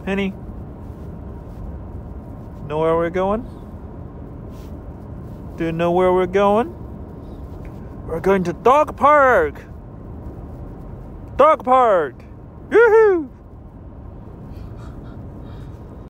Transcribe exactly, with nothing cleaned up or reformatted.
Penny, know where we're going? Do you know where we're going? We're going to dog park. Dog park. Yoo-hoo!